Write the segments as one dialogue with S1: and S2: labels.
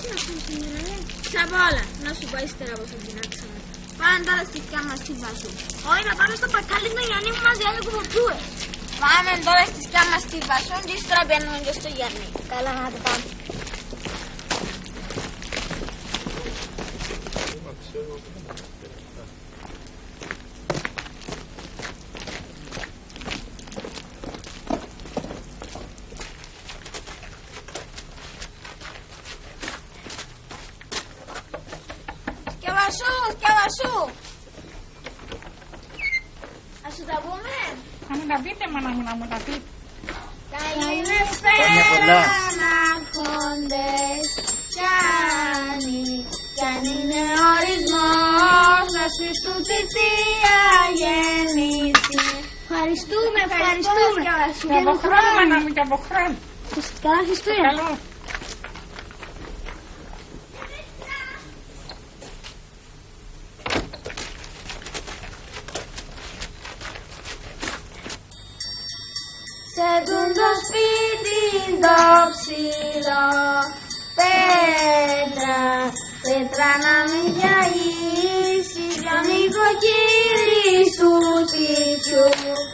S1: να σου σήμερα, Ξαπ' όλα, να σου πάει ύστερα από την πεινάξαμε. Πάμε τώρα στη σκιά μας στη Βασού. Όχι, να πάμε στο πακάλι του Γιάννη που μας διάλεγε κουβοπτούες. Πάμε τώρα στη σκιά μας στη Βασού και ύστερα πιάνουμε και στο Γιάννη. Καλά, να το πάμε. Σκευασού! Ας σου τα πούμε!
S2: Να μου τα πείτε, μάνα μου, να μου τα πείτε.
S1: Καλησπέρα ανάρχοντες, κι αν είναι ορισμός να σβηστούν τη Θεία Γέννηση. Ευχαριστούμε.
S2: Και από χρόνο, μάνα μου, και από χρόνο.
S1: Καλά Χριστούγεννα.
S2: Καλό.
S1: Σε τούν το σπίτι το ψηλό, πέτρα να μην γυρίσεις, για νοικοκύρη του σπιτιού.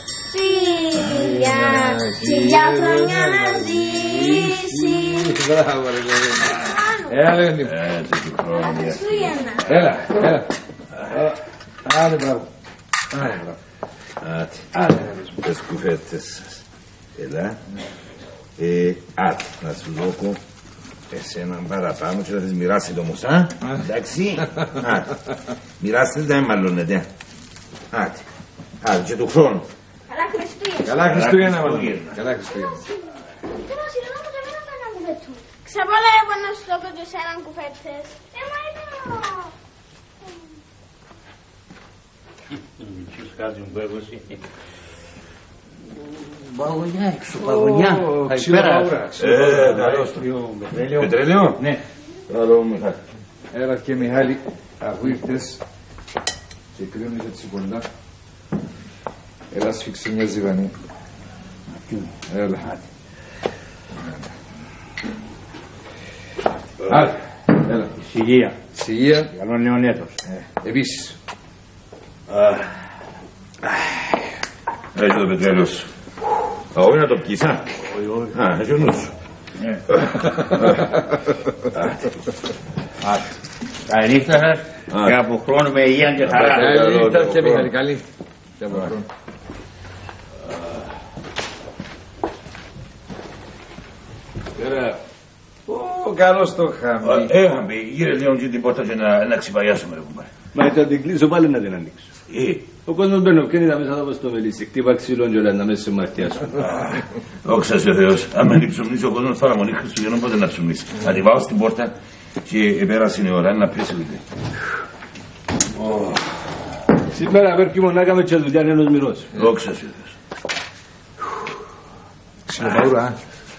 S1: Χίλια χρόνια να ζήσεις.
S3: Μπράβο ρε παιδί. Έλα Λεωνί.
S1: Καλά Χριστούγεννα.
S3: Έλα. Άντε μπράβο.
S4: Άντε, τις κουβέντες σας. Έλα. Άντε, να σου δώκω εσέναν παραπάνω και θα τις μοιράσετε όμως, εντάξει. Μοιράστε, δεν μαλλώνετε. Άντε, και του χρόνου.
S1: Καλά Χριστούγεννα.
S3: Καλά Χριστούγεννα.
S1: Ξαπ' όλα εγώ να σου δώκω και εσέναν κουβέντες. Μα είναι
S5: Παγωνιά έξω, παγωνιά. Καλησπέρα.
S4: Καλώς το. Πετρέλαιο.
S5: Ναι.
S4: Καλό Μιχάλη.
S3: Έλα και Μιχάλη, αφού ήρθες και κρίνεις έτσι πολλά, έλα σφίξει μια ζυγανή. Έλα. Έλα.
S5: Συγεία.
S3: Συγεία.
S5: Καλό νέο έτος.
S3: Επίσης.
S4: Έχει το πετρέλαιο σου. Όχι να το πιείς, έχει ο νους σου.
S5: Καλή νύχτα σας και από χρόνο με υγεία και χαρά.
S3: Καλή νύχτα και Μιχάλη, καλή. Καλώς το είχαμε.
S4: Έχαμε, γύρε λίγο και την πόρτα και να ξυπαγιάσουμε ρε κουμπάρε.
S5: Μα ήταν την κλείσω πάλι να την ανοίξω. Ο κόσμος μπαίνω και είδα μέσα εδώ στο μελίσι, κτύπα ξύλων και όλα να μέσα σε μαρτιάσουν.
S4: Όξα σε ο Θεός, άμα είναι ψωμνήσει ο κόσμος παραμονή Χριστουγέννων πότε να ψωμνήσει. Ανεβάω στην πόρτα και πέρασε η ώρα να πέσει ούτε.
S5: Σήμερα πέρκει μονάκα και δουλειά είναι ένας μυρός.
S4: Όξα σε ο Θεός.
S3: Ξυλοπαούρα,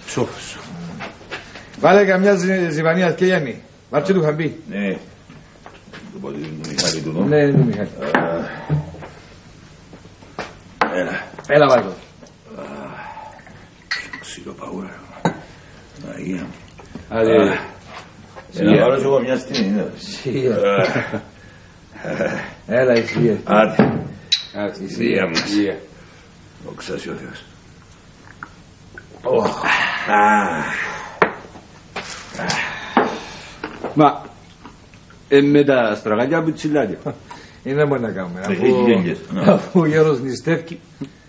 S3: βάλε καμιά ζυβανία και Γιάννη. Βάρτσε του χαμπή.
S4: Ναι. Το πόδι του Μιχάλη του.
S3: Ναι, είναι του Μιχάλη. Έλα βάλε το.
S4: Ξυλοπαούρα. Αγία.
S3: Άντε.
S4: Να βάλω και εγώ μια στιγμή.
S3: Συγεία. Έλα η συγεία.
S4: Άντε. Η συγεία μας. Όξα σε ο Θεός.
S5: Μα, με τα στραγάλια που τσιλάδια.
S3: Είναι μπορεί να κάνουμε.
S4: Γέγγες.
S3: Αφού ο γέρος νηστεύει.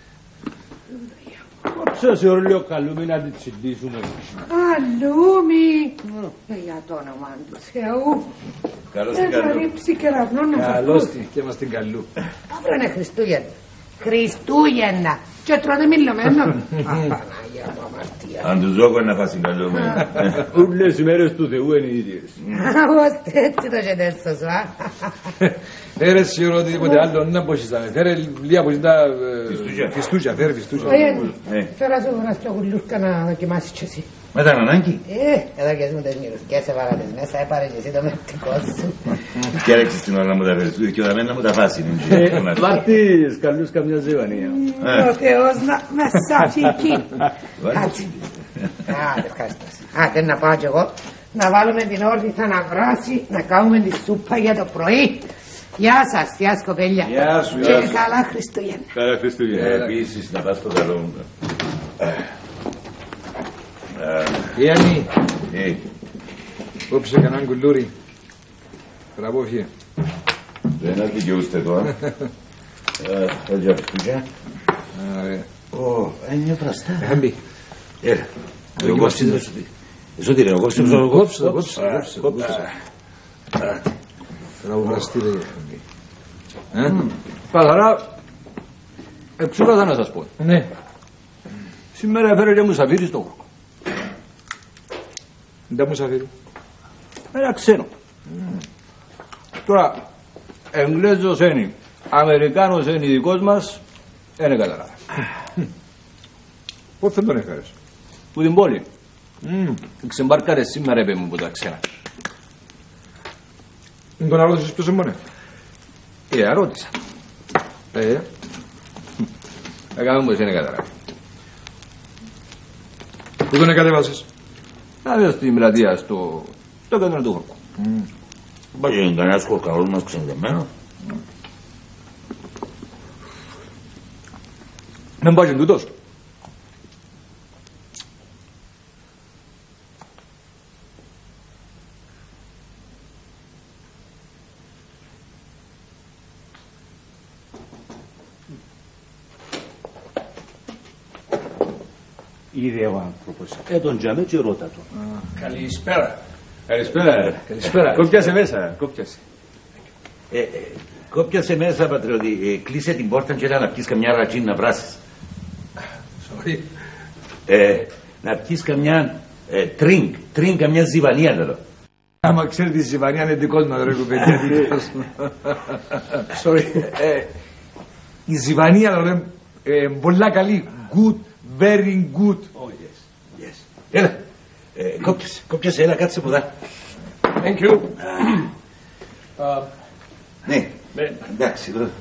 S5: Σας λέω καλούμε να την τσιλίσουμε.
S6: Αλούμι! Για το όνομα του Θεού.
S4: Καλώς την καλού.
S6: Ρίψει κεραυνό να
S3: Καλώς την και μας την καλού.
S6: αύριο είναι Χριστούγεννα. Χριστούγεννα. Και τρώτε μιλωμένο. Απανάγια μου αμαρτία.
S4: Αν τους δώκω να φας την καλού.
S5: Ούλες οι μέρες του Θεού είναι ίδιες.
S6: Ωστε έτσι το γεντέρσο σου,
S3: Φέρε σίγουρο οτιδήποτε άλλο, να μπορούσαμε. Φέρε λίγα από τα φιστούκια, φέρε φιστούκια.
S6: Φέρα σου ένα πιο γουλούρκα να δοκιμάσεις κι εσύ.
S4: Με τα ανάγκη.
S6: Εδώ και μου τις μυρουσκές έβαλα τις μέσα, έπαρε και εσύ το μευτικό σου.
S4: Και έρεξες την ώρα να μου τα φέρεις και όταν να μου τα φάσει.
S5: Βάρτης καλούς καμιά ζεβανία.
S6: Ο Θεός να με σαφiki. Κάτσε. Άντε, ευχαριστώ. Άντε να πάω κι εγώ να βάλουμε την όρθιθα να βράσει, να κάνουμε τη σούπα για το πρωί. Γεια σας, γεια σκοπέλια.
S4: Γεια σου,
S6: και
S4: γεια σου.
S6: καλά Χριστούγεννα.
S5: Καλά Χριστούγεννα.
S4: Επίσης να πας στο καλό μου.
S3: Γιάννη,
S4: Ε,
S3: κόψε κανέναν κουλούρι. Τραβόχε.
S4: δεν αδικαιούστε τώρα. Έλα, Χριστούγεννα.
S3: Ωραία.
S4: Ω, είναι βραστά.
S3: Χαμπή.
S4: Έλα. Εγώ κόψεις. Εσύ τι λέω, κόψεις.
S3: Κόψε. Τραβοβραστή ρε Χαμπή.
S5: Καθαρά, εξούγαθα να σας πω.
S3: Ναι.
S5: Σήμερα έφερε και μουσαφίρι στο χώρο.
S3: Δεν μου σαφήρει.
S5: Ένα ξένο. Τώρα, Εγγλέζος είναι, Αμερικάνος είναι δικός μας, είναι καταλάβει.
S3: Πώς δεν τον έφερες.
S5: Που την πόλη. Ξεμπάρκαρε σήμερα είπε μου που τα ξένα.
S3: Δεν τον αρώτησες ποιος εμπονέ.
S5: Ρώτησα. Έκαμε μου εσύ είναι καταλάβει.
S3: Πού τον εκατέβασες.
S5: Να δω στην πλατεία στο κέντρο του χώρου.
S4: Πάει είναι κανένας κορκαρός μας ξενδεμένο.
S3: Δεν πάει και τούτος.
S5: Είδε ο άνθρωπος. Τον τζάμε και ρώτα τον.
S3: Καλησπέρα.
S5: Καλησπέρα.
S3: Καλησπέρα.
S5: Κόπιασε μέσα. Κόπιασε.
S4: Κόπιασε μέσα, πατριώτη. Κλείσε την πόρτα και έλα να πιεις καμιά ρατσίν να βράσεις.
S3: Sorry.
S4: Να πιεις καμιά τρίνκ, καμιά ζιβανία εδώ.
S3: Άμα ξέρει τη Ζιβανία είναι δικός μας ρε κουπέδια. Sorry. Η Ζιβανία λέμε πολλά καλή. Good, very good.
S4: Yes. Έλα. Κόπιασε, έλα κάτσε πουδά.
S3: Thank you.
S4: Ναι, εντάξει εδώ.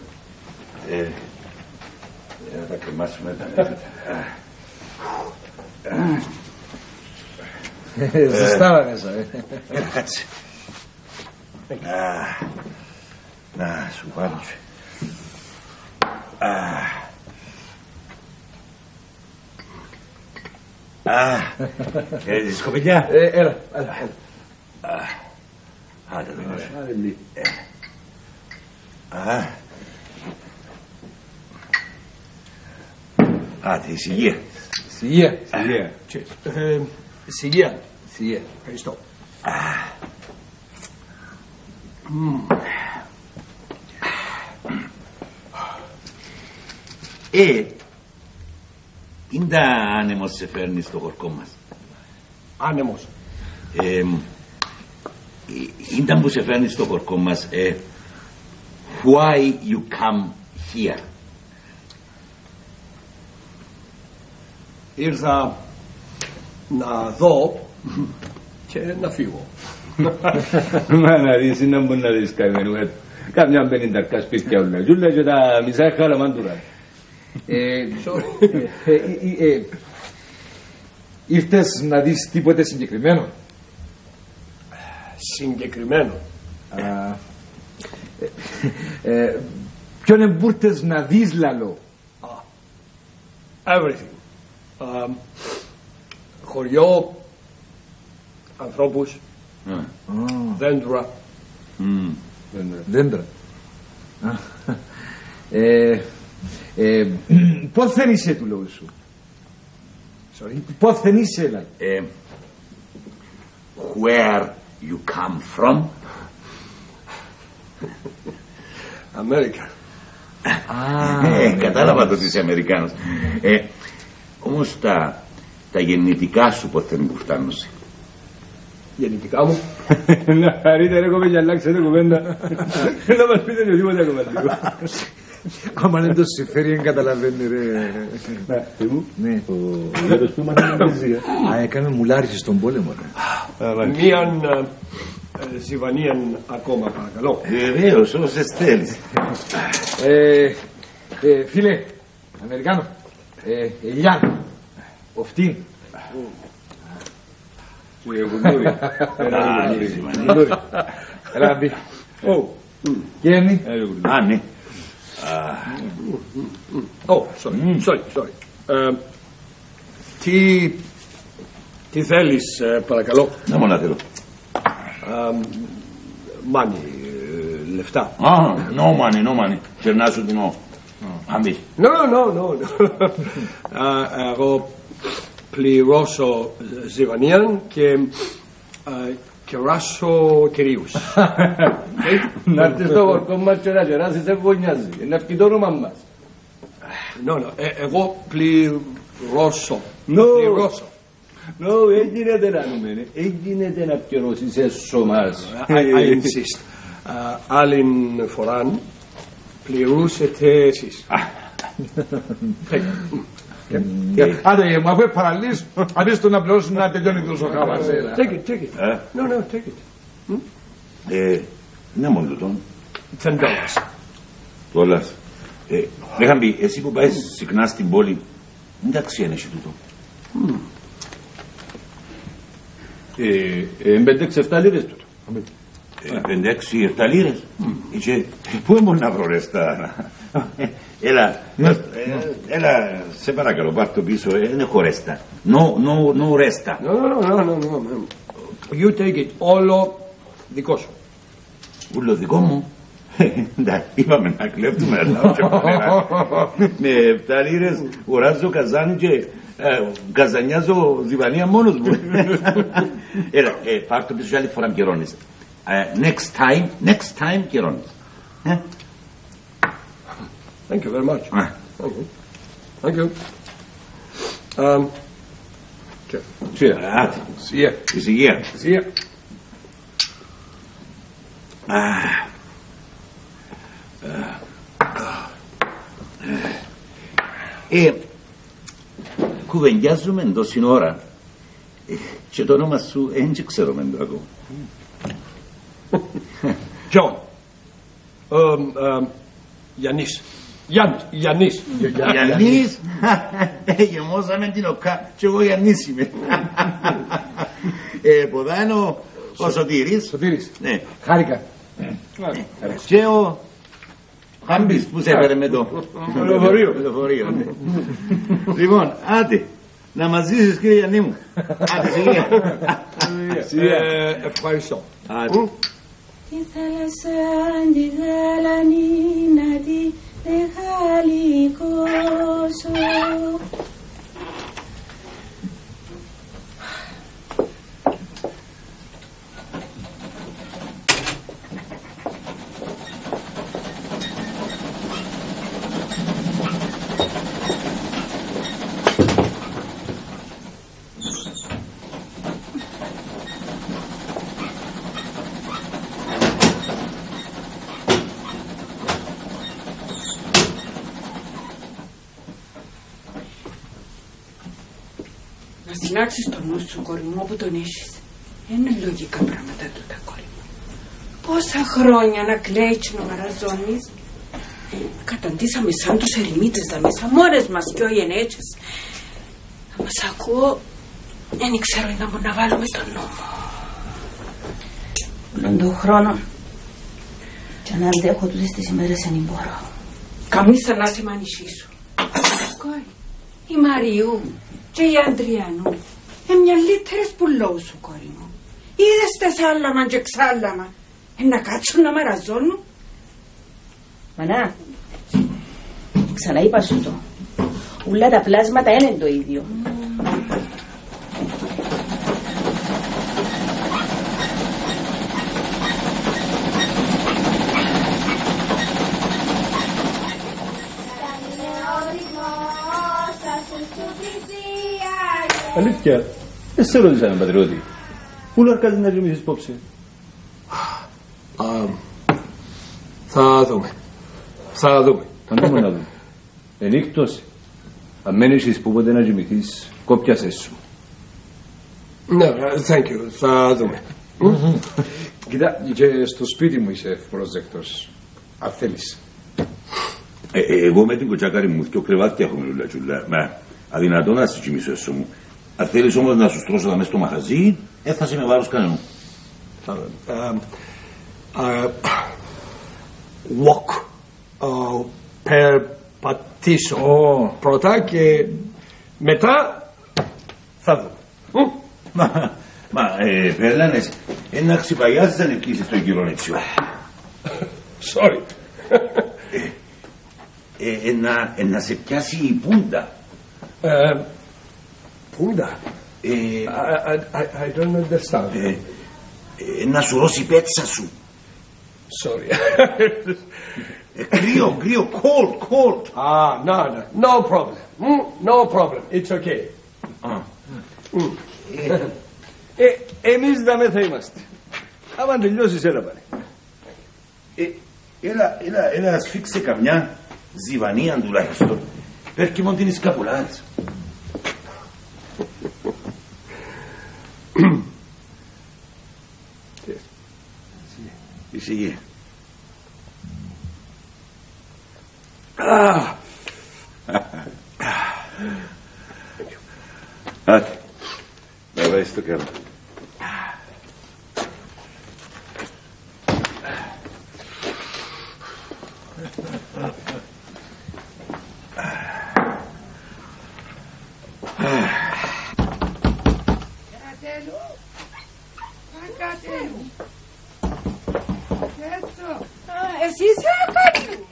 S4: Να τα κρεμάσουμε τα
S3: Ζεστάρα μέσα.
S4: κάτσε. Να σου βάλω. Ζεις κοπελιά.
S3: Έλα.
S4: Άντε δεν Άντε, ησυχία.
S3: Συγεία.
S5: Συγεία.
S3: Συγεία.
S5: Ευχαριστώ.
S4: Είναι άνεμος σε φέρνει στο χορκό μας.
S5: Άνεμος.
S4: Είναι που σε φέρνει στο χορκό μας. Why you come here?
S5: Ήρθα να δω και να φύγω. Μα να δεις, είναι να μπορεί να δεις καημένου. Κάμια 50 σπίτια όλα. Τζούλα και τα μισά χαραμάντουρα.
S3: Ήρθες να δεις τίποτε συγκεκριμένο.
S5: Συγκεκριμένο.
S3: Ποιον εμπούρτες να δεις λαλό.
S5: Everything. Χωριό, ανθρώπους, δέντρα.
S3: Δέντρα. Πώς δεν είσαι του λόγου σου. Πώς δεν είσαι λαλό.
S4: Where you come from?
S5: Αμέρικα.
S4: Κατάλαβα το ότι είσαι Αμερικάνος. Όμως τα γεννητικά σου ποτέ δεν μπουρτάνουν.
S5: Γεννητικά μου. Να χαρείτε ρε κομμένα, αλλάξετε κουβέντα. Να μας πείτε και τίποτα κομμάτικο.
S3: Άμα δεν το συμφέρει δεν καταλαβαίνει ρε.
S5: Τι μου.
S3: Ναι.
S5: Ο γέρος του μάθαμε αγγλίζια.
S3: Έκαμε μουλάριση στον πόλεμο ρε.
S5: Μίαν ζιβανίαν ακόμα παρακαλώ.
S4: Βεβαίως, όσες θέλεις.
S3: Φίλε, Αμερικάνο, Ελιάν, οφτή. Έλα μπει. Γέννη.
S4: Α, ναι.
S5: Sorry. Τι θέλεις, παρακαλώ.
S4: Να μόνο θέλω.
S5: Μάνι, λεφτά.
S4: No money. Περνάσου την Αμβί.
S5: No. Εγώ πληρώσω ζυβανίαν και κεράσω κυρίους.
S7: Να έρθεις στο χορκό μας και να κεράσεις δεν γωνιάζει. Είναι αυτή το όνομα μας.
S5: Εγώ πληρώσω.
S7: Δεν γίνεται να νούμε. Δεν γίνεται να πληρώσεις έσω μας.
S5: I insist. Άλλη φορά πληρούσετε εσείς.
S3: Άντε, μου αφού παραλύσεις, αφήσεις το να πληρώσουν να τελειώνει τόσο χάβας.
S5: Take it. No, take it.
S4: Ναι, μόνο τούτο.
S5: $10.
S4: $10. Λέγαν πει, εσύ που πάει συχνά στην πόλη, εντάξει είναι εσύ τούτο.
S7: 5-6-7 λίρες τούτο.
S4: 5-6-7 λίρες. Πού μπορεί να βρω ρέστα. Έλα, σε παρακαλώ, πάρ' το πίσω, δεν έχω ρέστα. No ρέστα.
S5: No. You take it. Όλο δικό σου.
S4: Ούλο δικό μου. Είπαμε να κλέφτουμε. Με 7 λίρες οράζω καζάνι και καζανιάζω διβανία μόνος μου. Έλα, πάρ' το πίσω και άλλη φορά καιρώνεις. Next time καιρώνεις.
S5: Thank you very much. Thank you.
S4: Εις υγεία. Κουβεντιάζουμε τόση ώρα και το όνομα σου δεν ξέρουμε το ακόμα.
S5: John. Γιάννης.
S4: Γιάννης. Γεμώσαμε την ΟΚΑ και εγώ Γιάννης είμαι. Ποδάνο ο Σωτήρης.
S3: Σωτήρης.
S4: Ναι.
S3: Χάρηκα.
S4: Και ο Χάμπης που σε έφερε με το λεωφορείο. Λοιπόν, άντε, να μας ζήσεις κύριε Γιάννη μου. Άντε, σιγεία.
S5: Ευχαριστώ.
S8: Τη θάλασσα τη γαλανή να τη μεγαλικώσω.
S2: Να συνάξεις τον νου σου, κόρη μου, όπου τον έχεις. Είναι λογικά πράγματα τούτα, κόρη μου. Πόσα χρόνια να κλαίεις και να μαραζώνεις. Καταντήσαμε σαν τους ερημίτες τα μέσα, μόνες μας και όχι ενέτσες. Να μας ακούω, δεν ξέρω να μου να βάλουμε τον νόμο.
S8: Όλον τον χρόνο και να αντέχω τούτες τις ημέρες δεν μπορώ.
S2: Καμίς να σε μανισί σου. Κόρη, η Μαριού και η Ανδριανού μια λίτερες που λόγου σου, κόρη μου. Είδες τα σάλαμα και ξάλαμα. Να κάτσουν να μαραζώνουν.
S8: Μανά, ξαναείπα σου το. Ούλα τα πλάσματα είναι το ίδιο.
S7: Αλήθεια, δεν σε ρώτησα έναν πατριώτη. Πού λαρκάζεις να γεμίσεις υπόψη.
S5: Θα δούμε.
S7: Θα δούμε να δούμε. Ενίκτος, αν μένει έχεις που ποτέ να γεμηθείς, κόπιασες σου.
S5: Ναι, thank you. Θα δούμε.
S3: Κοίτα, και στο σπίτι μου είσαι ευπρόσδεκτος, αν θέλεις.
S4: Εγώ με την κοτσάκαρη μου και ο κρεβάτι έχουμε λουλατσούλα. Μα αδυνατόν να συζητήσω έσω μου. Αν θέλεις όμως να σου στρώσω τα μέσα στο μαγαζί, έφτασε με βάρος κανένου.
S5: Walk. Περπατήσω πρώτα και μετά θα δω.
S4: Μα Περλάνες, να ξυπαγιάζεις να νικήσεις τον Κυρονίτσιο.
S5: Sorry.
S4: Να σε πιάσει η πούντα.
S5: Πούντα? I don't understand.
S4: Να σου ρώσει η πέτσα σου.
S5: Sorry.
S4: Κρύο, cold.
S5: No problem. No problem. It's okay. Εμείς δαμέ θα είμαστε. Άμα τελειώσεις έλα πάλι.
S4: Έλα σφίξε καμιά ζιβανία τουλάχιστον. Πέρκει μόνο την ισκαπουλάρης. Ησυχία. Άτε, να βάζεις το καλό.
S2: Εσύ είσαι Ακάρι.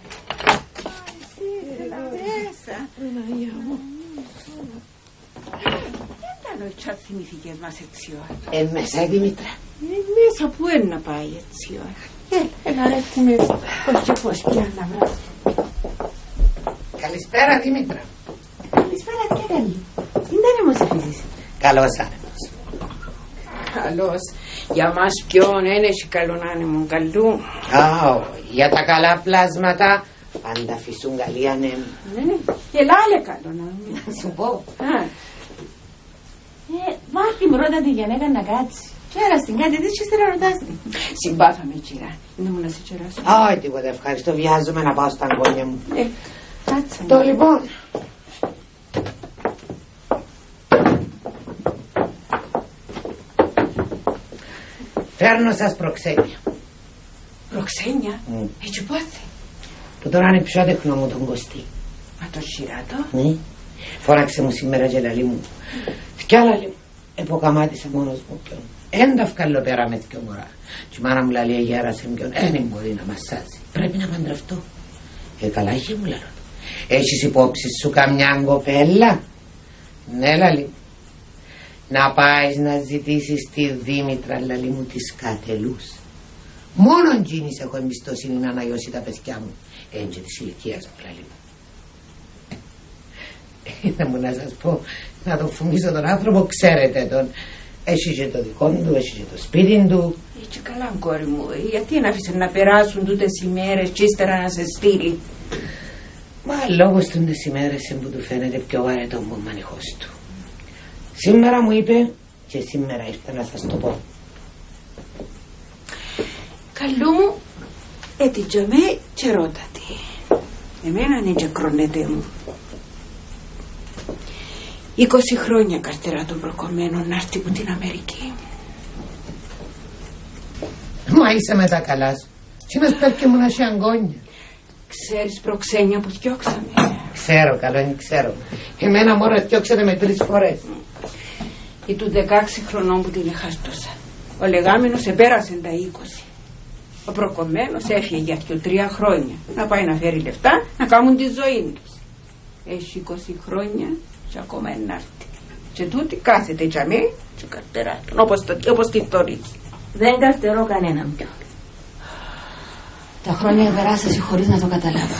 S2: Δεν ήταν ο τσάτ θυμηθήκες μας έτσι ώρα.
S6: Μέσα η Δήμητρα.
S2: Μέσα που είναι να πάει έτσι ώρα. Έλα έρθει με πώς και πώς πια να βράσει.
S6: Καλησπέρα Δήμητρα.
S8: Καλησπέρα και καλή. Είναι άνεμος αφήσεις.
S6: Καλώς άνεμος.
S2: Καλώς. Για μας ποιον ένεχει καλόν άνεμον καλού.
S6: Για τα καλά πλάσματα πάντα φυσούν καλή ανέμη.
S2: Ναι, και λάλε καλόν άνεμον.
S6: Να σου πω.
S8: Μάρτη μου ρώτα τη γενέκα να κάτσει. Και άρα στην κάτι της και ύστερα ρωτάς τη.
S2: Συμπάθαμε κυρά. Είναι μου να σε κεράσω.
S6: Όχι τίποτα ευχαριστώ. Βιάζομαι να πάω στα αγγόνια μου.
S2: Κάτσε.
S6: Το λοιπόν. Φέρνω σας προξένια.
S2: Προξένια. Έτσι πότε.
S6: Που τώρα είναι πιο τεχνό μου τον Κωστή.
S2: Μα το σειράτο.
S6: Ναι. Φώναξε μου σήμερα και λαλί μου. Κι άλλα λέει. Εποκαμάτισα μόνος μου πλέον. Έντα βγάλω πέρα με δυο μωρά. Και η μάνα μου λέει γέρασε ποιον. Δεν μπορεί να μασάζει. Πρέπει να παντρευτώ. Καλά είχε μου λέω. Έχεις υπόψη σου καμιά κοπέλα? Ναι λαλί. Να πάεις να ζητήσεις τη Δήμητρα λαλί μου της Κατελούς. Μόνον γίνης έχω εμπιστοσύνη να αναγιώσει τα παιδιά μου. Έτσι της ηλικίας μου λαλί μου. Να μου να σας πω, να τον φουμίσω τον άνθρωπο, ξέρετε τον. Έχει και το δικό του, έχει και το σπίτι του.
S2: Έτσι καλά κόρη μου, γιατί να αφήσει να περάσουν τούτες οι μέρες και ύστερα να σε στείλει.
S6: Μα λόγω τούτες οι μέρες που του φαίνεται πιο βαρετό από ο μανιχός του. Σήμερα μου είπε και σήμερα ήρθα να σας το πω.
S2: Καλού μου, έτυχε με και ρώτατη. Εμένα είναι και κρονέτε μου. 20 χρόνια καρτερά των προκομμένων να έρθει από την Αμερική.
S6: Μα είσαι με τα καλά σου. Τι να σπέρ και μου να έχει αγκόνια.
S2: Ξέρεις προξένια που διώξαμε.
S6: Ξέρω, καλό είναι, ξέρω. Εμένα μόρα διώξατε με 3 φορές.
S2: Ή του 16 χρονών που την εχάστοσα. Ο λεγάμενος επέρασε τα 20. Ο προκομμένος έφυγε για 2-3 χρόνια. Να πάει να φέρει λεφτά να κάνουν τη ζωή τους. Έχει 20 χρόνια και ακόμα ενάρτη. Και τούτη κάθεται για μέ και καρτερά τον όπως τη θωρείς.
S8: Δεν καρτερώ κανέναν πιο. Τα χρόνια περάσασαι χωρίς να το καταλάβω.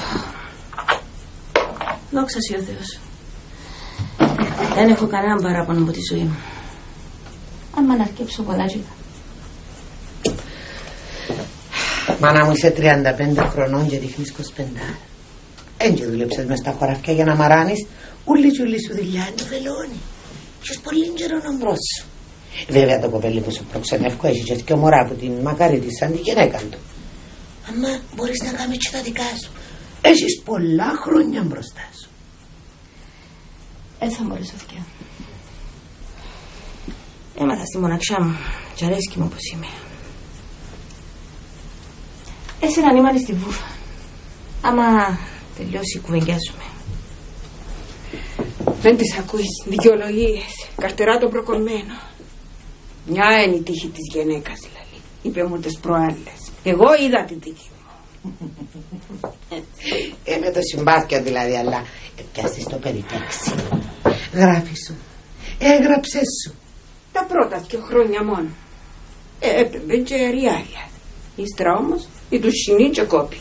S8: Δόξα σοι ο Θεός. Δεν έχω κανέναν παράπονο από τη ζωή μου. Αν μ' αναρκέψω κολλάτσικα.
S6: Μάνα μου είσαι 35 χρονών και δείχνεις 25. Έτσι δουλέψες μες στα χωράφια για να μαράνεις. Ούλη σου δουλειά είναι το βελόνι. Έχεις πολύ καιρό να μπρος σου. Βέβαια το κοπέλι που σου προξενεύκω έχει και δυο μωρά που την μακαρίτησαν τη γυναίκα του. Αμά μπορείς να κάνεις και τα δικά σου. Έχεις πολλά χρόνια μπροστά σου.
S8: Έτσι θα μπορείς αυτιά. Έμαθα στη μοναξιά μου και αρέσκει μου όπως είμαι. Εσύ να νήμανες στη βούφα. Άμα τελειώσει κουβεντιάζουμε.
S2: Δεν τις ακούεις, δικαιολογίες, καρτερά το προκομμένο. Μια είναι η τύχη της γυναίκας δηλαδή, είπε μου τις προάλλες. Εγώ είδα την τύχη μου.
S6: Με το συμπάθειο δηλαδή, αλλά πιάσεις το περιπέξι. Γράφει σου, έγραψε σου.
S2: Τα πρώτα 2 χρόνια μόνο. Έπαιμπε και ριάλια. Ύστερα όμως η του σινή και κόπη.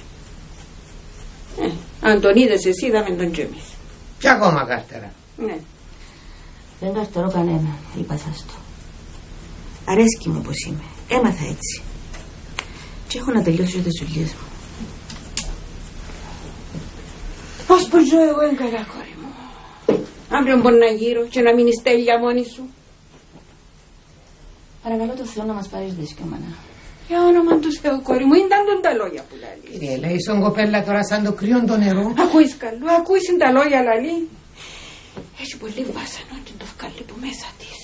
S2: Αν τον είδες εσύ, είδαμε τον και εμείς.
S6: Κι ακόμα καρτερά.
S2: Ναι.
S8: Δεν καρτερώ κανένα, είπα σας το. Αρέσκει μου όπως είμαι. Έμαθα έτσι. Και έχω να τελειώσω τις δουλειές μου.
S2: Πώς που ζω εγώ είναι καλά, κόρη μου. Αύριο μπορεί να γύρω και να μείνεις τέλεια μόνη σου.
S8: Παρακαλώ το Θεό να μας πάρεις δίσκιο, μάνα.
S2: Για όνομα του Θεού, κόρη μου, ήταν τα λόγια που λαλείς.
S6: Κύριε, λέει στον κοπέλα τώρα σαν το κρύο το νερό.
S2: Ακούεις καλό, ακούεις τα λόγια λαλή. Έχει πολύ βάσανο και το βγάλει που μέσα της.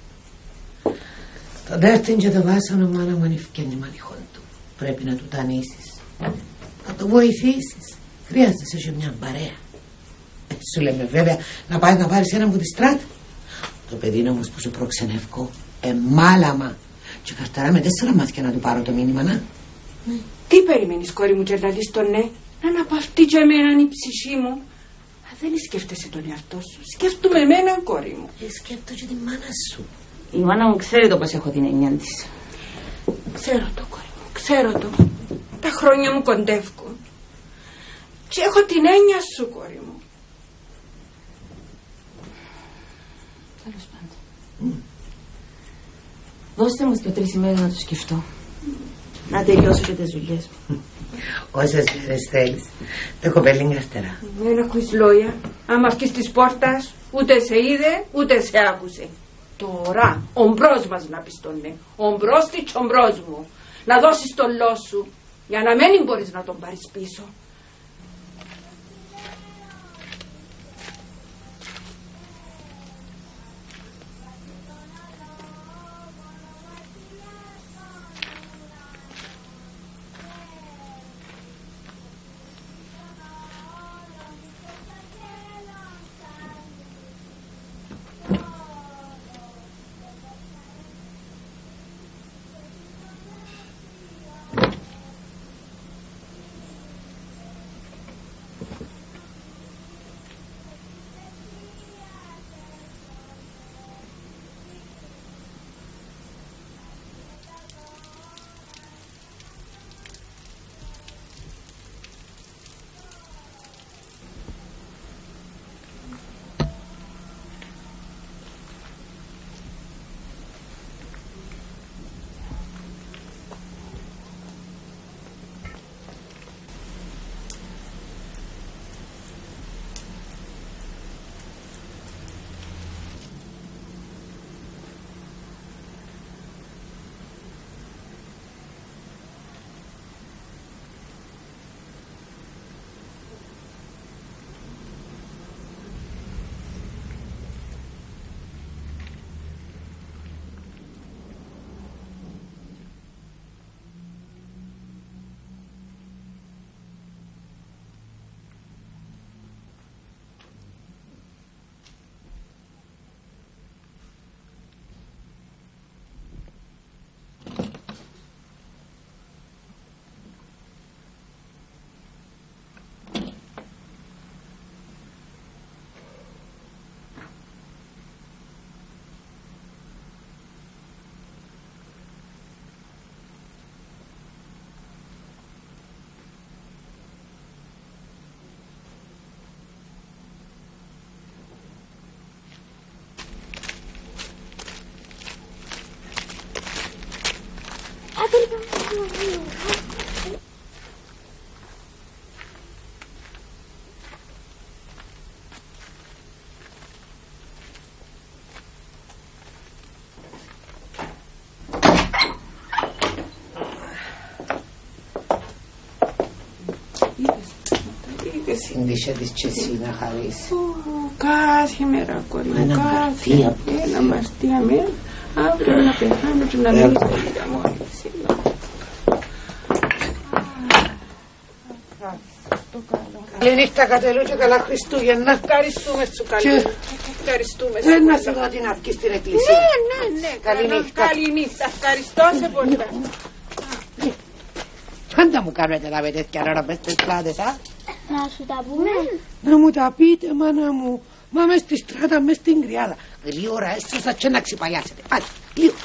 S6: Το δέρτην και το βάσανο, μάνα μου, ανηφκένει μανιχόν του. Πρέπει να του τανίσεις, να το βοηθήσεις. Χρειάζεσαι και μια παρέα. Σου λέμε βέβαια να πάει να πάρεις έναν από τη στράτα. Το παιδί όμως που σου προξενεύκω μάλαμα. Και καρταρά με 4 μάτια να του πάρω το μήνυμα, να.
S2: Τι περιμένεις, κόρη μου, και λαλείς τον ναι? Να αναπαυτεί και εμένα η ψυχή μου. Δεν σκέφτεσαι τον εαυτό σου. Σκέφτομαι εμένα, κόρη μου.
S6: Σκέφτω και τη μάνα σου.
S8: Η μάνα μου ξέρει το πως έχω την εννιά της.
S2: Ξέρω το, κόρη μου, ξέρω το. Τα χρόνια μου κοντεύκουν. Και έχω την έννοια σου, κόρη μου.
S8: Τέλος πάντων. Δώστε μου 2-3 ημέρες να το σκεφτώ. Να τελειώσω και τις δουλειές μου.
S6: Όσες μέρες θέλεις. Το κοπέλι καρτερά.
S2: Δεν ακούεις λόγια. Άμα αυκείς της πόρτας, ούτε σε είδε, ούτε σε άκουσε. Τώρα, ο μπρος μας να πεις τον ναι. Ο μπρος της και ο μπρος μου. Να δώσεις το λό σου, για να μην μπορείς να τον πάρεις πίσω.
S6: Συνδύσε της και εσύ να χαρείς.
S2: Κάθε μέρα, κόρη μου, κάθε. Ένα μαστία μέρα. Αύριο να πεθάνω και να μην είσαι μόνη.
S6: Καληνύχτα Κατελού και καλά Χριστούγεννα.
S8: Ευχαριστούμε σου καλή. Ευχαριστούμε.
S6: Δεν να σου δω την αυγή στην εκκλησία.
S8: Ναι.
S6: Καληνύχτα.
S8: Καληνύχτα. Ευχαριστώ σε πολύ.
S6: Πάντα μου κάνετε να με τέτοια ώρα μες στις πλάτες, α?
S1: Να σου τα πούμε.
S6: Να μου τα πείτε, μάνα μου. Μα μες στη στράτα, μες στην κρυάδα. Γλύωρα έσωσα και να ξυπαλιάσετε. Άντε, γλύωρα.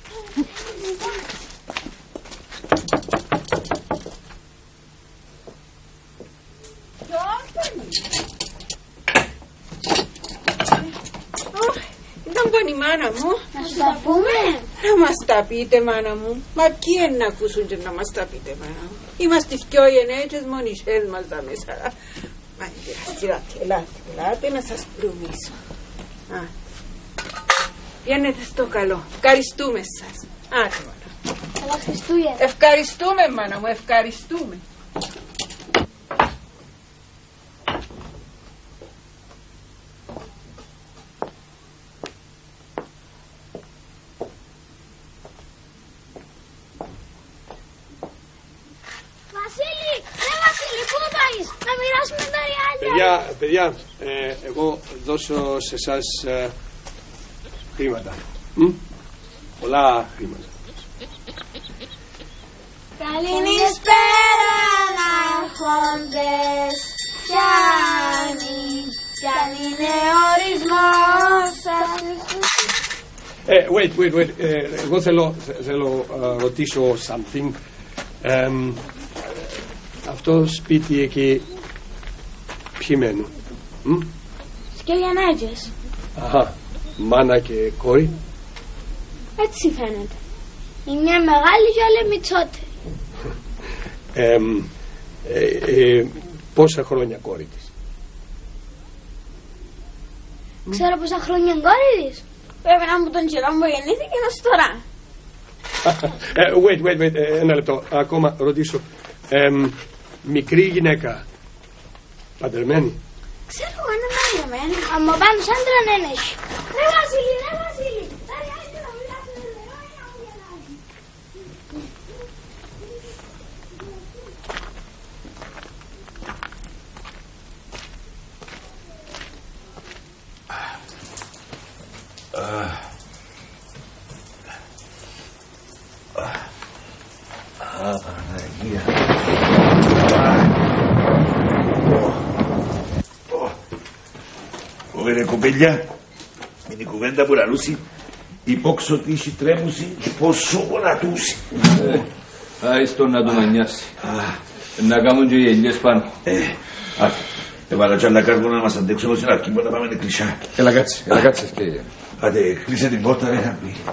S8: Ήταν πόνη μάνα μου.
S1: Να σου τα πούμε.
S8: Να μας τα πείτε μάνα μου. Μα ποιοι είναι να ακούσουν και να μας τα πείτε μάνα μου. Είμαστε δυο γενέτσες μονισές μας τα μέσα. Μα ελάτε να σας πλουμίσω. Βγαίνετε στο καλό. Ευχαριστούμε σας. Άτε μάνα.
S1: Καλά Χριστούγεννα.
S8: Ευχαριστούμε μάνα μου, ευχαριστούμε.
S1: Να μοιράσουμε τα ριάλια.
S5: Παιδιά, εγώ δώσω σε εσάς χρήματα. Πολλά χρήματα.
S1: Καληνύσπερα αρχόντες, κι αν είναι ορισμός σας.
S5: Wait. Εγώ θέλω ρωτήσω something. Αυτό σπίτι εκεί ποιοι μένουν?
S1: Σκελιανέτζες.
S5: Αχα, μάνα και κόρη.
S1: Έτσι φαίνεται. Η μια μεγάλη και όλη μητσότερη.
S5: Πόσα χρόνια κόρη της?
S1: Ξέρω πόσα χρόνια είναι κόρη της. Πρέπει να μου τον καιρό μου γεννήθηκε ως τώρα.
S5: Wait, ένα λεπτό. Ακόμα ρωτήσω. Μικρή γυναίκα. Παντρεμένη?
S1: Ξέρω εγώ είναι παντρεμένη. Αν πάνω σαν άντρα δεν έχει. Ρε Βασίλη. Τα ριάλια να μιλάσουν.
S4: Παναγία. Ωραία κοπέλια, είναι η κουβέντα που λαλούσει, υπόξω ότι είχε τρέμουση πόσο γονατούσει.
S7: Άιστο να το μανιάσει. Να κάνουν και οι ελιές πάνω.
S4: Έβαλα κι άλλα κάργο να μας αντέξουμε στην αρχή, μπορεί να πάμε κλεισιά.
S3: Έλα κάτσε και...
S4: Άντε, κλείσε την πόρτα, ρε να πει.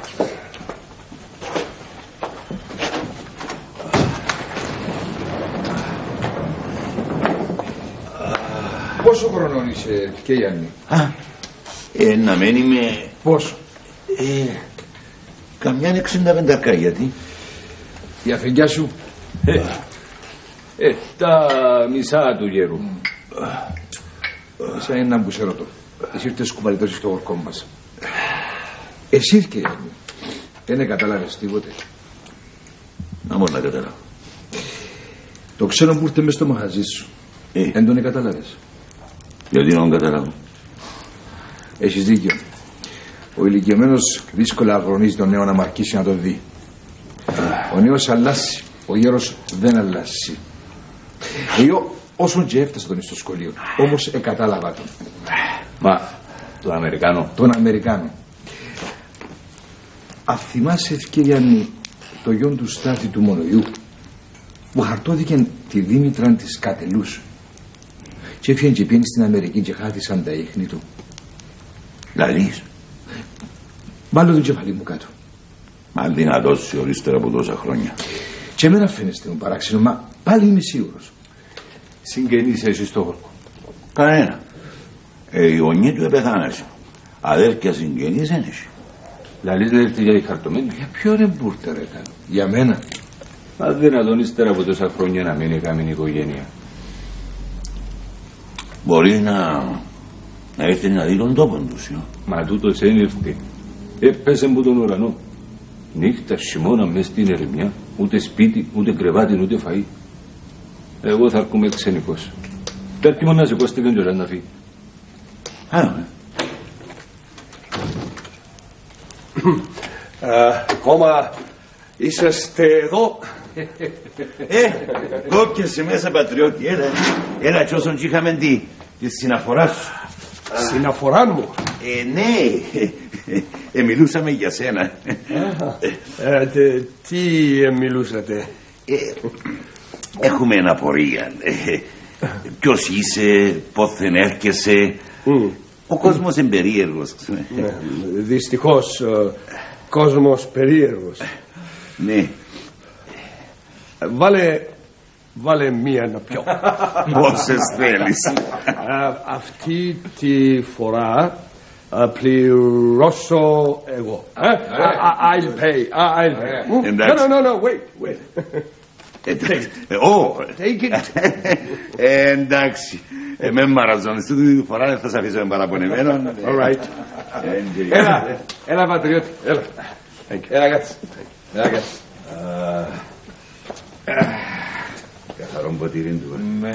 S3: Πόσο χρονών είσαι και Γιάννη?
S4: Να μένει με...
S3: Πόσο?
S4: Καμιά 65 γιατί.
S3: Η αφεντιά σου?
S7: Τα μισά του γέρου.
S3: Σαν έναν που σε ρωτώ. Εσύ ήρθες σκουμπαλιτώσεις στο ορκό μας. Εσύ και Γιάννη. Δεν κατάλαβες τίποτε?
S4: Να μόνο να καταλάβω.
S3: Το ξέρω που ήρθε μες στο μαγαζί σου. Δεν τον κατάλαβες?
S4: Γιατί να τον καταλάβω?
S3: Έχεις δίκιο. Ο ηλικιωμένος δύσκολα αγρονίζει τον νέο να μαρκίσει να το δει. Ο νέος αλλάσει, ο γέρος δεν αλλάσει. Εγώ όσον και έφτασα τον στο σχολείο, όμως κατάλαβα τον.
S7: Μα, τον Αμερικάνο?
S3: Τον Αμερικάνο. Αθυμάσαι Γιάννη το γιον του Στάθη του Μονοιού που χαρτώθηκε τη Δήμητρα της Κατελούς και έφυγε και πήγαινε στην Αμερική και χάθησαν τα ίχνη του.
S4: Λαλείς?
S3: Βάλω τον κεφαλί μου κάτω.
S4: Μα δυνατός ορίστερα από τόσα χρόνια.
S3: Και εμένα φαίνεστε μου παράξενο, μα πάλι είμαι σίγουρος.
S7: Συγγενείς εσύ στο χορκό?
S4: Κανένα. Η γονή του επεθάνασε. Αδέρφια συγγενείς δεν έχει.
S7: Λαλείς δεν έρθει για τη χαρτομένη?
S3: Για ποιον εμπούρτε ρε κάνω? Για μένα?
S7: Μα δυνατόν ύστερα από τόσα χρόνια να μην έκαμε οικογένεια?
S4: Μπορεί να έρθει να δει τον τόπο τους.
S7: Μα τούτος δεν ήρθε. Έπεσε από τον ουρανό. Νύχτα, χειμώνα, μες στην ερημιά. Ούτε σπίτι, ούτε κρεβάτι, ούτε φαΐ. Εγώ θα έρχομαι ξενικός. Πέτει μόνο να σηκώστε και να φύγει.
S5: Ακόμα είσαστε εδώ.
S4: Κόπιασε μέσα πατριώτη. Έλα κι όσον είχαμε τη συναφορά σου.
S5: Συναφορά μου.
S4: Ναι, μιλούσαμε για σένα.
S5: Τι μιλούσατε?
S4: Έχουμε ένα πορεία. Ποιος είσαι, πόθεν έρχεσαι. Ο κόσμος είναι περίεργος.
S5: Δυστυχώς, κόσμος περίεργος.
S4: Ναι.
S5: Βάλε μία να πιω.
S4: Πόσες θέλεις?
S5: Αυτή τη φορά πληρώσω εγώ. I'll pay. No, wait.
S4: Take it. Εντάξει. Με μαραζώνεις. Τούτη φορά δεν θα σε αφήσω παραπονεμένο.
S5: All right. Έλα πατριώτη. Έλα κάτσε.
S4: Καθαρόν ποτήρι του.
S5: Ναι.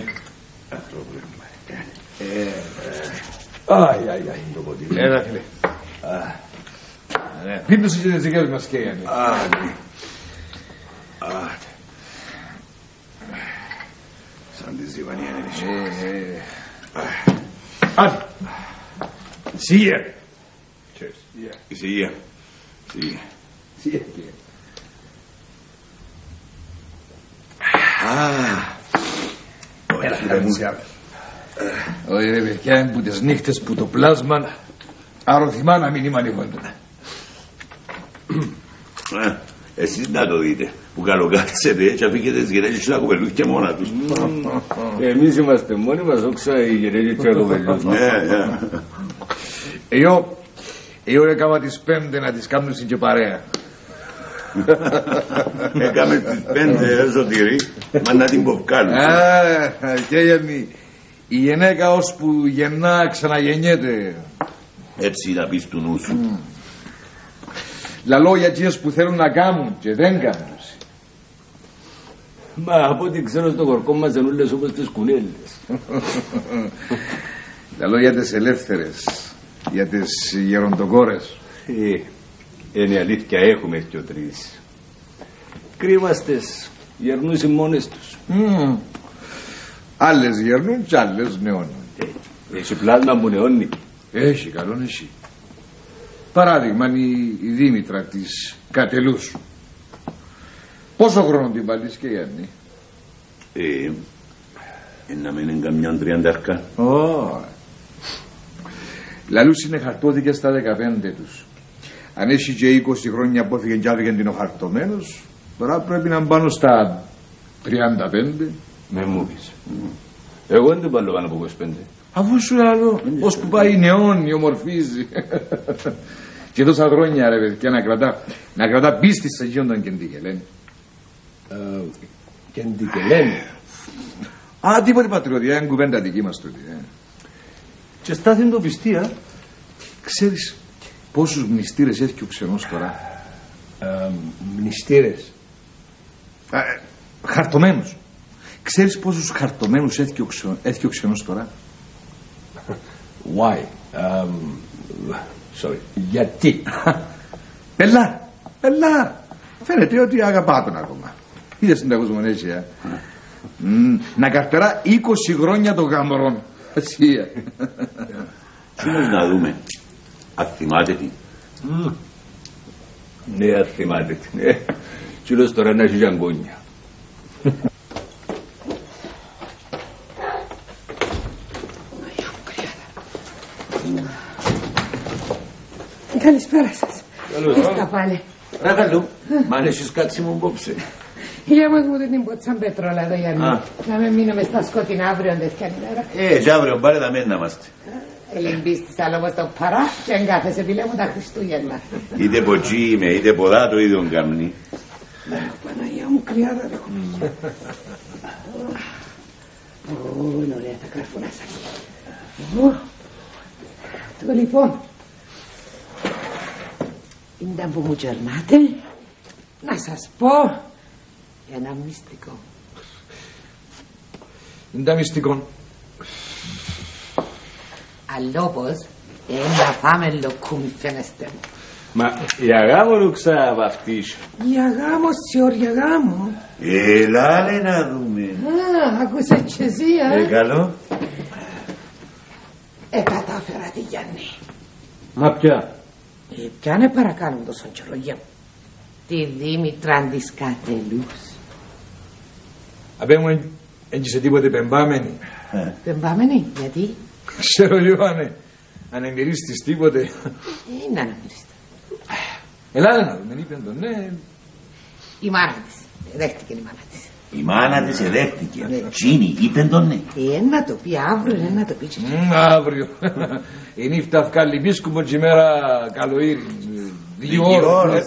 S5: Ai.
S4: Το ποτήρι.
S5: Έλα φίλε.
S3: Πίνωσε και τις δικές μας καίγανε.
S4: Σαν τη ζιβανία είναι.
S3: Άντε. Σίγε.
S4: Ησυχία.
S3: Όχι ρε παιδιά, είναι που τις νύχτες που το πλάσμα αρωθυμά να μην είμαι ανοιχόντων.
S4: Εσείς να το δείτε, που καλοκάτσετε και αφήκετε τις γυναίκες και τα κοπελούκια μόνα τους.
S7: Εμείς είμαστε μόνοι μας, όξα οι γυναίκες και τα κοπελούκια.
S3: Εγώ έκανα τις 5 να τις κάνουν και παρέα.
S4: Έκαμε τις 5 Σωτήρη, μα να την ποφκάλουν.
S3: Και γιατί η γυναίκα ώσπου γεννά ξαναγεννιέται.
S4: Έτσι να πεις του νου σου.
S3: Λαλό για εκείνες που θέλουν να κάνουν και δεν κάνουν.
S7: Μα από ό,τι ξέρω στο κορκό μας είναι όλες όπως τις κουνέλες.
S3: Λαλό για τις ελεύθερες, για τις γεροντοκόρες.
S7: Είναι η αλήθεια, έχουμε και ο τρεις. Κρύβαστες, γερνούσαν μόνες τους.
S3: Άλλες γερνούν και άλλες νεώνουν.
S7: Έχει πλάσμα που νεώνει.
S3: Έχει, καλόν έχει. Παράδειγμα η Δήμητρα της Κατελούς. Πόσο χρόνο την παλείς και Γιάννη?
S4: Να μην είναι καμιάν 30.
S3: Λαλούς είναι χαρτώθηκε στα 15 τους. Αν έχει και 20 χρόνια απόφυγε και άδικεν την ο χαρτωμένος, τώρα πρέπει να μπάνω στα 35.
S7: Με μου πεις. Εγώ δεν την παλώ πάνω από 25.
S3: Αφού σου λέω, ως που πάει νεώνει, ομορφίζει. Και τόσα χρόνια ρε παιδιά να κρατά πίστη σε εκείνον τον Κεντικελέν.
S5: Κεντικελέν.
S3: Τίποτε πατριωτία, είναι κουβέντα δική μας τούτη.
S7: Και στάθην το πιστία.
S3: Ξέρεις πόσους μνηστήρες έχει ο ξενός τώρα?
S5: Μνηστήρες.
S3: Χαρτωμένους. Ξέρεις πόσους χαρτωμένους έχει ο ξενός τώρα?
S5: Why? Sorry. Γιατί?
S3: Πελά. Φαίνεται ότι αγαπά τον ακόμα. Είδες την ταγωσμονέσια. Να καρτερά 20 χρόνια το γαμρόν. Ασία.
S4: Σύνος να δούμε. Αθυμάται τι?
S7: Ναι, αθυμάται τι. Κίλος τώρα να έχει γιαγκόνια.
S6: Καλησπέρα σας. Ήρθα πάλι.
S7: Παρακαλώ, μ' αν έχεις κάτι μου απόψε.
S6: Για μας μου την ποτσαν πετρόλα εδώ Γιάννη. Να με μείνουμε στα σκοτεινά αύριο τέτοια ημέρα.
S4: Και αύριο πάλι θα μένει να είμαστε.
S6: Ελεμπίστης άλλο όπως το παρά και εγκάθεσαι φίλε μου τα Χριστούγεννα.
S4: Είτε ποτσί είμαι είτε ποδά το ίδιο καμνί.
S6: Παναγία μου κρυάδα έχω. Είναι ωραία τα καρφούνα σας. Το λοιπόν. Είναι που μου τζερνάτε, να σας πω ένα μυστικό.
S3: Είναι μυστικό.
S6: Αλλόπως, να φάμε λοκούμι φαίνεστε μου.
S5: Μα η αγάμο του ξαβαφτίσω.
S6: Η αγάμο, σιόρια γάμο.
S4: Έλα, λέει να δούμε.
S6: Άκουσες και εσύ,
S4: Καλό.
S6: κατάφερα τη Γιάννη.
S5: Μα ποια?
S6: Ποια είναι παρακάνουν τόσο καιρό για μου. Τη Δήμητρα της Κατελούς.
S3: Απέ μου, έγγισε τίποτε πεμπάμενη.
S6: Πεμπάμενη, γιατί?
S3: Ξέρω λίγο αν εμμυρίστης τίποτε.
S6: Είναι αναμυρίστα.
S3: Ελάτε να δούμε, είπεν τον, ναι.
S6: Η μάνα της, δέχτηκε η μάνα της.
S4: Η μάνα της εδέχτηκε. Τσίνη, είπεν τον ναι.
S6: Να το πει αύριο, να το πει και
S3: Αύριο. Η νύχτα βγάλει μπίσκουμο και η μέρα καλοήρι. 2 ώρες.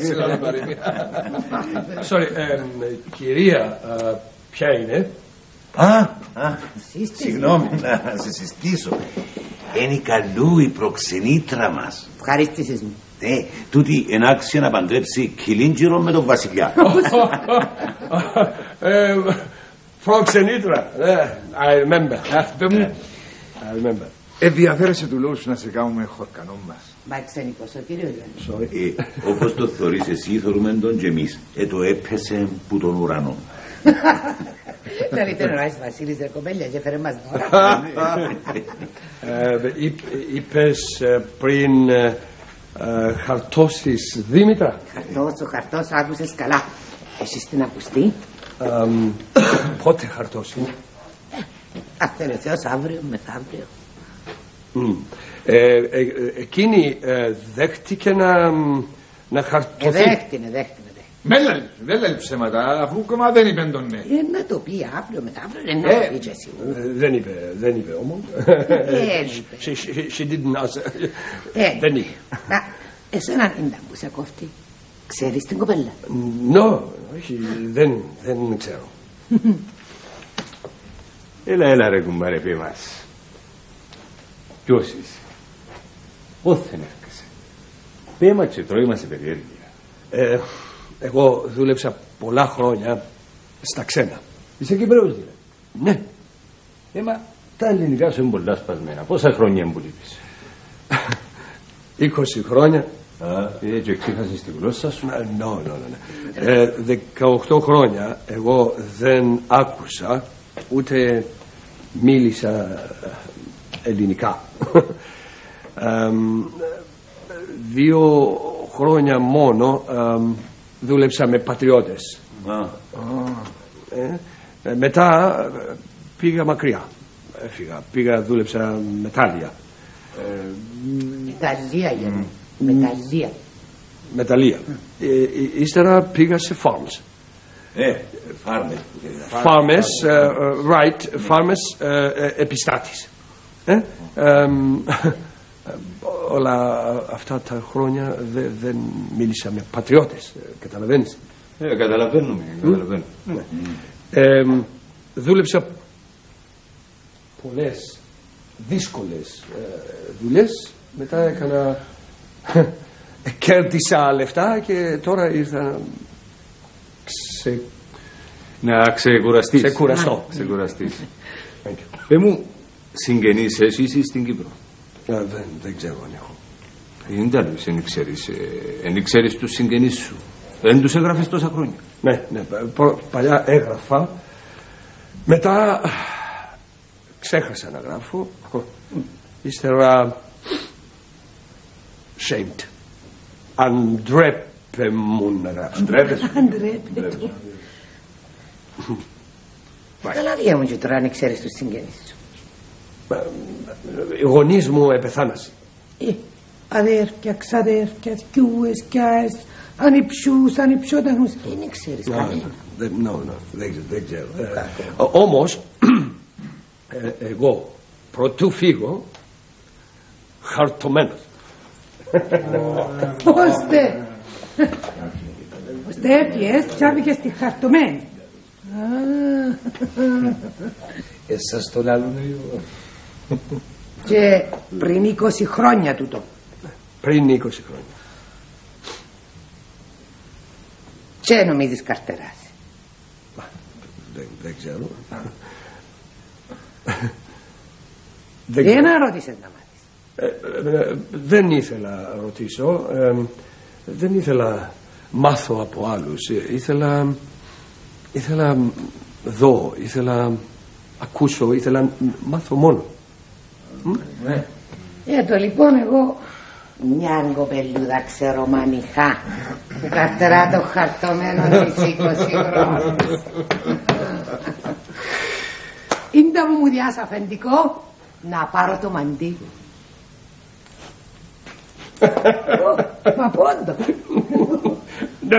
S5: Sorry, κυρία, ποια είναι?
S4: Συγγνώμη να σε συστήσω. Είναι η καλού η προξενήτρα μας.
S6: ευχαρίστησες μου.
S4: Τούτη ενάξια να παντρέψει κυλίντζιρο με τον βασιλιά.
S5: Προξενήτρα. I remember.
S3: Ενδιαφέρεσαι του λόγου σου να σε κάνουμε χορκανό μας.
S6: Μα ξενικός ο κύριος Γιάννη.
S4: Όπως το θεωρείς εσύ θεωρούμε τον και εμείς. Το έπεσε που τον ουρανό.
S6: Καλύτερο να είσαι Βασίλης ρε κοπέλια και φέρε μας δώρα.
S5: Είπες πριν χαρτός της Δήμητρα.
S6: Ο χαρτός άκουσες καλά. Εσείς την ακουστεί.
S5: Πότε χαρτός είναι?
S6: Αν θέλει ο Θεός αύριο μεθαύριο.
S5: Εκείνη δέχτηκε να χαρτωθεί.
S6: Δέχτηνε.
S3: Δεν λέει ψέματα, αφού ακόμα δεν είπεν τον ναι.
S6: Να το πει αύριο μεθαύριο, να το πει και εσύ.
S5: Δεν είπε όμως. She didn't answer. Δεν είπε.
S6: Εσένα είναι που σε κόφτει. Ξέρεις την κοπέλα?
S5: Όχι, δεν ξέρω. Έλα ρε κουμπάρε πει μας. Ποιος είσαι? Πόθεν έρχεσαι? Πέ μας και τρώει μας η περιέργεια. Εγώ δούλεψα πολλά χρόνια στα ξένα. Είσαι Κυπρέος δηλαδή? Ναι. Μα τα ελληνικά σου είναι πολλά σπασμένα. Πόσα χρόνια μου λείπεις? 20 χρόνια. Και ξέχασες τη γλώσσα σου? Ναι. 18 χρόνια εγώ δεν άκουσα ούτε μίλησα ελληνικά. 2 χρόνια μόνο δούλεψα με πατριώτες. Μετά πήγα μακριά. Πήγα δούλεψα μετάλλια. Μεταλλία. Ύστερα πήγα σε farms. Farmers, επιστάτης. Όλα αυτά τα χρόνια δεν μίλησα με πατριώτες. Καταλαβαίνεις?
S7: Καταλαβαίνουμε.
S5: Δούλεψα πολλές δύσκολες δουλειές. Μετά έκανα κέρδισα λεφτά και τώρα ήρθα
S7: να ξεκουραστείς.
S5: Ξεκουραστείς.
S7: Πες μου, συγγενείς εσείς στην Κύπρο?
S5: Δεν ξέρω αν έχω.
S7: Είναι τέλος, δεν ξέρεις τους συγγενείς σου. Δεν τους έγραφες τόσα χρόνια?
S5: Ναι, παλιά έγραφα. Μετά ξέχασα να γράφω. Ύστερα shamed. Αντρέπεμουν να γράψω.
S6: Αντρέπεται. Καλά δια μου και τώρα αν ξέρεις τους συγγενείς σου.
S5: Οι γονείς μου επεθάνασαν.
S6: Αδέρφια, ξαδέρφια, θκιούες, κιάες, ανιψιούς, ανιψιόταχνους. Δεν ξέρεις κανένα.
S5: Δεν ξέρω. Όμως, εγώ πρωτού φύγω χαρτωμένος.
S6: Ώστε έφυγες, τσάβηκες τη χαρτωμένη.
S3: Εσάς τον άλλον λίγο.
S6: Και πριν 20 χρόνια τούτο.
S5: Πριν 20 χρόνια.
S6: Και νομίζεις καρτεράς?
S5: Δεν ξέρω.
S6: Δεν ρώτησες να μάθεις.
S5: Δεν ήθελα να ρωτήσω. Δεν ήθελα μάθω από άλλους. Ήθελα δω, ήθελα ακούσω, ήθελα μάθω μόνο.
S6: Το λοιπόν εγώ μια κοπελούδα ξέρω μανιχά που καρτερά το χαρτωμένο της 20 χρόνους. Ήντα μου διάς αφεντικό να πάρω το μαντί. Μα πόντο.
S5: No.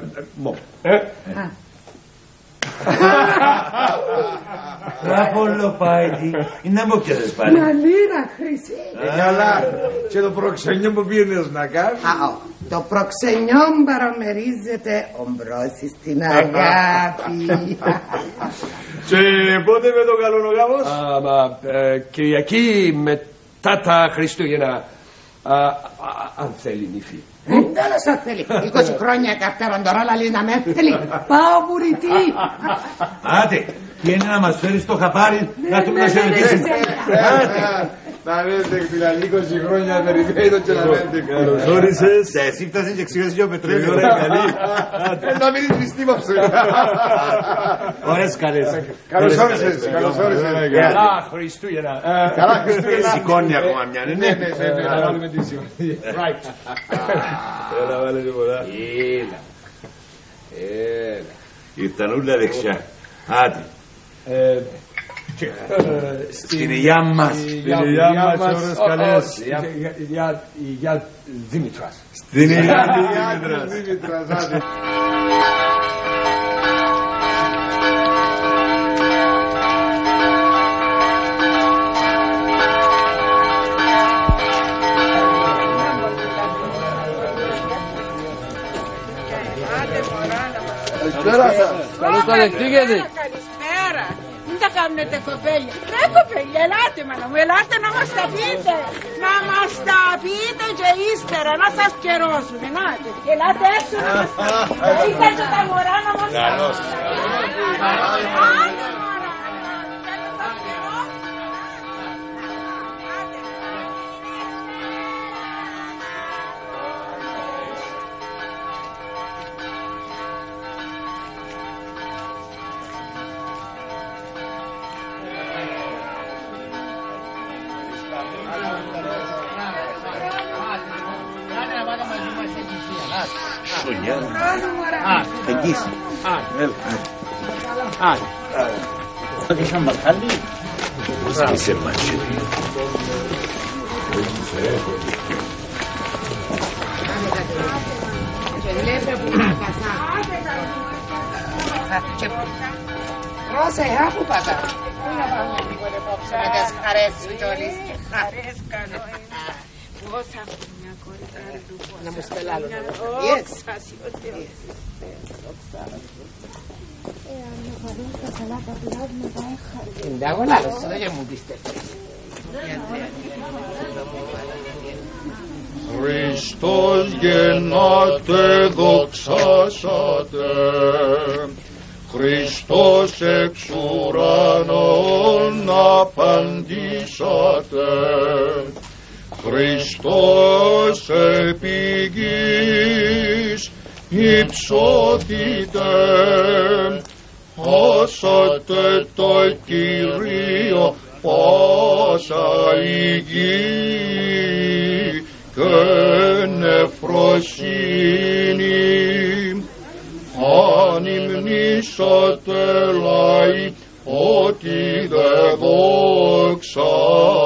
S4: Τραπολό πάει. Είναι από ποιες πάλι.
S6: Μαλίρα χρυσή.
S3: Καλά. Και το προξενιό που πήγαινες να κάνεις?
S6: Το προξενιό παραμερίζεται ομπρώσει στην αγάπη.
S3: Και πότε με το καλό γάμος?
S5: Κυριακή μετά τα Χριστούγεννα. Αν θέλει νύφη.
S6: Τέλος αν θέλει. 20 χρόνια καρτερών τώρα λαλείς να με θέλει. Πάω βουρητή.
S4: Άτε, τι είναι να μας φέρεις το χαπάρι να του να σε ρωτήσει.
S3: Να λέτε εκπληραλεί 20 χρόνια περιμένω και να λέτε καλώς
S4: όρισες. Εσύ φτάσεις και εξηγήσεις και ο Πετρέλης.
S3: Να μην είναι πιστήμαψε.
S4: Ωραίες καλές.
S3: Καλώς όρισες.
S5: Καλά Χριστούγεννα.
S3: Καλά Χριστούγεννα.
S4: Σηκώνει ακόμα μια, ναι.
S3: Ναι, να βάλουμε τη σημασία. Right.
S4: Έλα βάλε τίποτα.
S3: Έλα.
S4: Ήρθαν όλα δεξιά. Άτε. Στην υγειά μας.
S5: Στην υγειά μας ώρες καλές. Υγειά Δήμητρας.
S4: Στην υγειά
S3: Δήμητρας. Άντε.
S9: Καλησπέρα σας. Καλώς τα δεχτήκετε.
S8: Καλησπέρα. Μην τα κάνετε κοπέλια. Ναι κοπέλια, ελάτε μάνα μου, ελάτε να μας τα πείτε. Να μας τα πείτε και ύστερα να σας καιρώσουν. Ελάτε έξω να μας τα πείτε. Είστε και τα μωρά να μας τα πείτε.
S4: Εγγύηση. Και σαν μπακάλι. Είσαι μάτσι.
S6: Πρόσεχε, άκου πατά. Πού να πάμε λίγο απόψε με τις χαρές σου κιόλις.
S8: Χαρές καλό είναι. Πόσα χρόνια κορικά του.
S6: Να μου στελάλω.
S8: Όξας,
S6: εγώ λάλλος, εδώ και μου πιστεύεις.
S10: Χριστός γεννάτε δοξάσατε, Χριστός εξ ουρανών απαντήσατε, Χριστός επί γης υψώθητε, άσατε το Κύριο πάσα η γη και νεφροσύνη. Ανυμνήσατε λαοί ότι δε δόξα